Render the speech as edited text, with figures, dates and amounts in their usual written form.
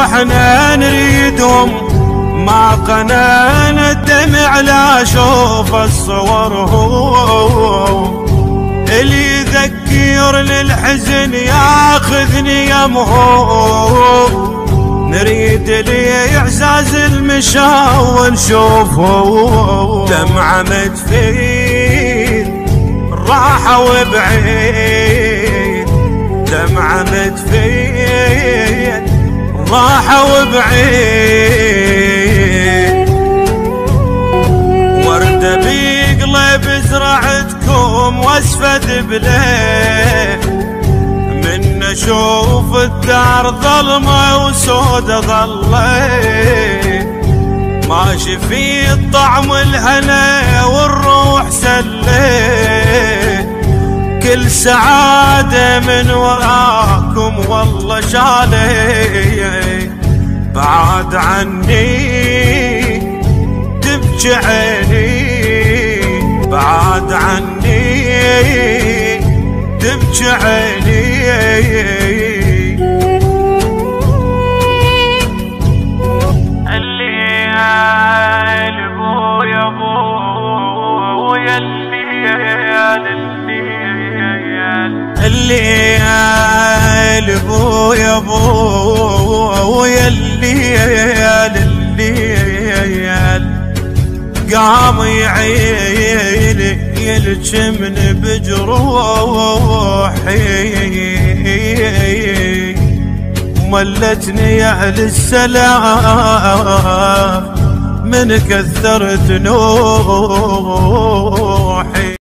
واحنا نريدهم ما قنانا الدمع لا اشوف الصور هو اللي يذكر للحزن ياخذني يمهو نريد لي اعزاز المشا ونشوفه دمعة مدفين راحة وبعيد دمعة مدفين راحة وبعيد وردة بقلب زرعتكم واسفد بليه من اشوف الدار ظلمة وسودة ظليت ماشي في الطعم الهنا والروح سليت كل سعادة من وراكم والله شالي بعد عني تبكي عيني بعد عني تبكي عيني الليل بويا بويا الليل بويا بويا الليل قام يعيني يلجمن بجروحي ملتني يا اهل السلام من كثرت نوحي.